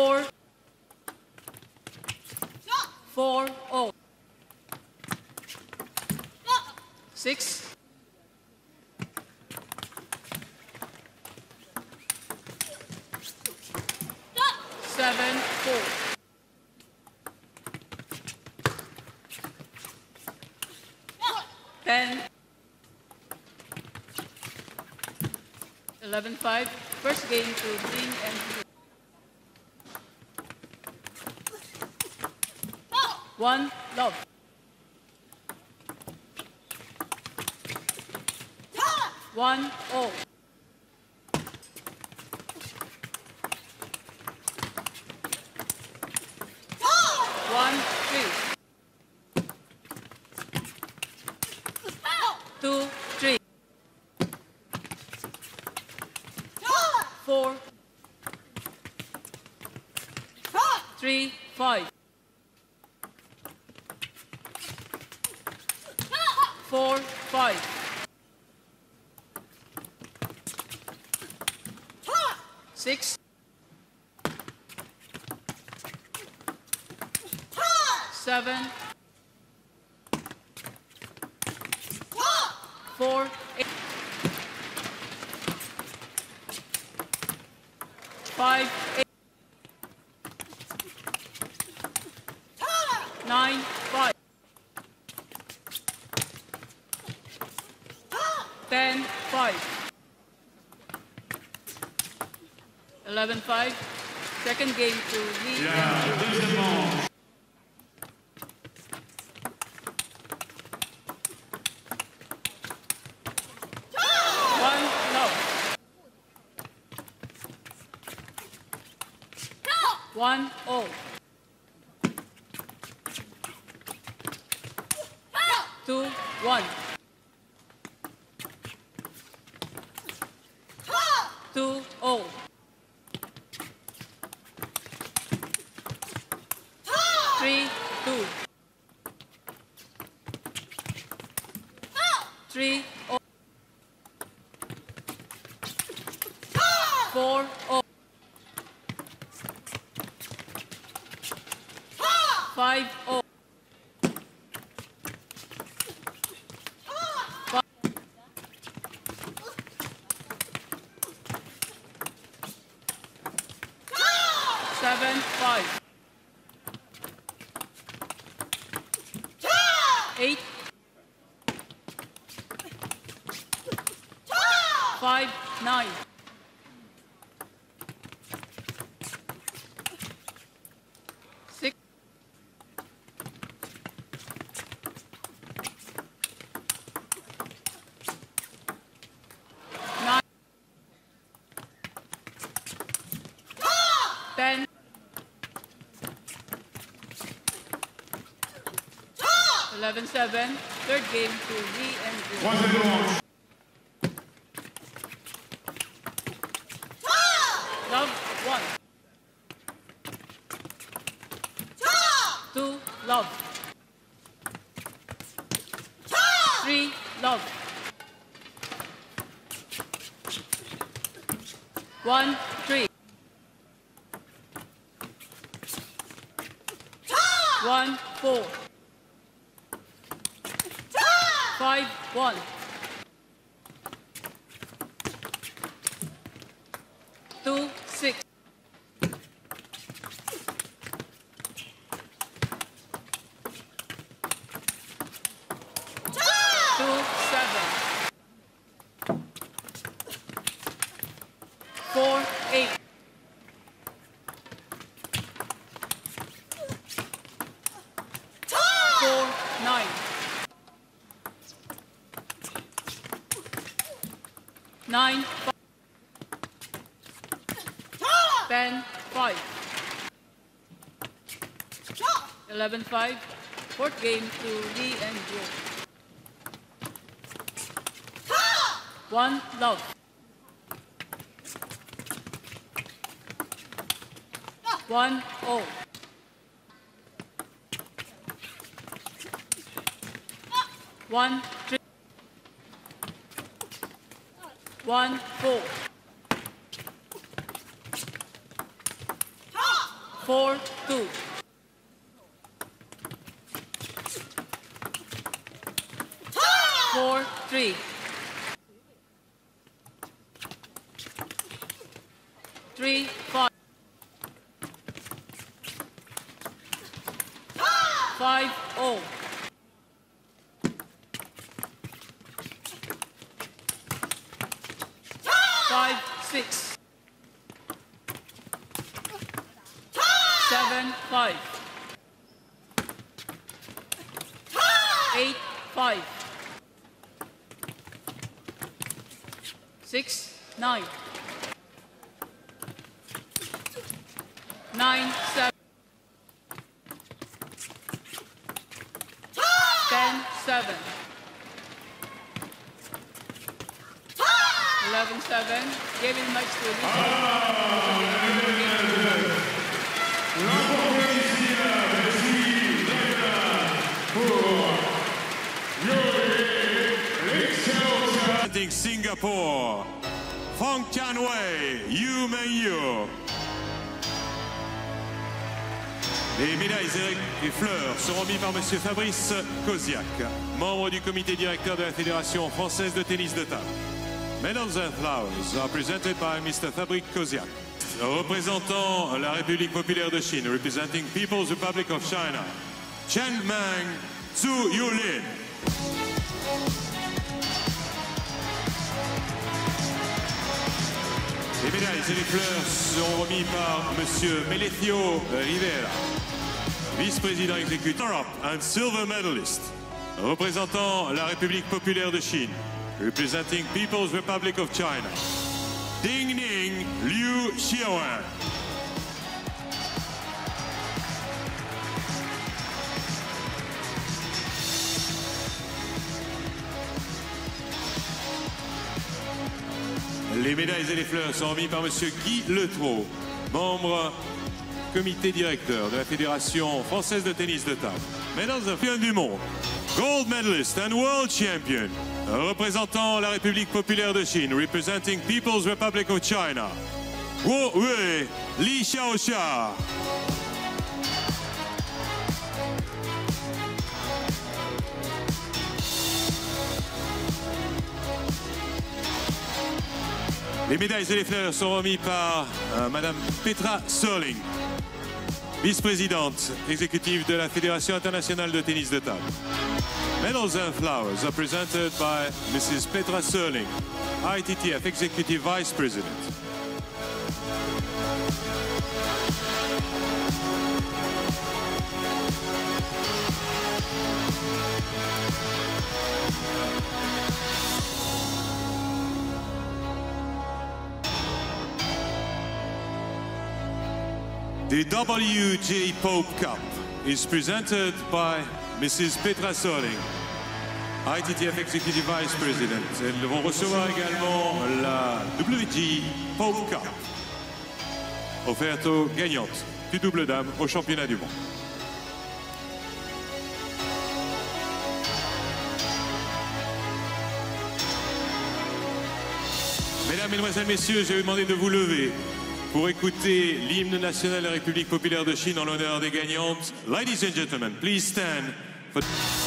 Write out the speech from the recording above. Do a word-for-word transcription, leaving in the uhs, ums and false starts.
four, four, oh, six, seven, four, ten, eleven, five. First game to Ning and Liu. One, love. One, oh. One, three. Two, three. Four. Three, five. Four, five. Six. Seven. Four, eight. Five, eight. Nine, five. Ten, five. Eleven, five. Second game to Lee and Liu. One, love. One, oh. Two, one. Two, oh. Three, two. Three, oh. Four, oh. Five, oh. Five. Seven, five. Eight. Five, nine. Six. Nine. Ten. Eleven, seven. Third game to Lee and Liu. Love, one. Two, love. Three, love. One, three. One, four. Five, one. Two, six. Two, seven. Four, eight. Four, nine. Nine, five. Ten, five. Eleven, five. Fourth game to Lee and Liu. One, love. One, oh. One, three. One, four. four two. four three. three five. five oh. five six. seven five. eight five. six nine. nine seven. ten seven. eleven seven. Giving match to Representing Singapore, Fong Tianwei, Yu Mengyu. Les médailles et fleurs seront mises par M. Fabrice Koziak, membre du comité directeur de la Fédération française de tennis de table. Medals and flowers are presented by Mister Fabrice Koziak, représentant la République populaire de Chine, representing People's Republic of China, Chen Meng Zhu Yulin. Les médailles et les fleurs seront remis par M. Melecio Rivera, vice-président exécutif Europe and silver medalist, représentant la République populaire de Chine, representing People's Republic of China, Ning, Liu Shiwen. Les médailles et les fleurs sont remises par M. Guy Letreau, membre comité directeur de la Fédération française de tennis de table. Medals of champion du monde, gold medalist and world champion, représentant la République populaire de Chine, representing People's Republic of China, Guo Yue, Li Xiaoxia. Les médailles et les fleurs sont remises par euh, Madame Petra Serling, vice-présidente exécutive de la Fédération internationale de tennis de table. Medals and flowers are presented by Missus Petra Serling, I T T F Executive Vice President. The W J Pope Cup is presented by Missus Petra Serling, I T T F Executive Vice President. Elles vont recevoir également la W J Pope Cup, offerte aux gagnantes du double dame au championnat du monde. Mesdames, Mesdemoiselles, Messieurs, je vais vous demander de vous lever pour écouter l'hymne national de la République populaire de Chine en l'honneur des gagnantes. Ladies and gentlemen, please stand for...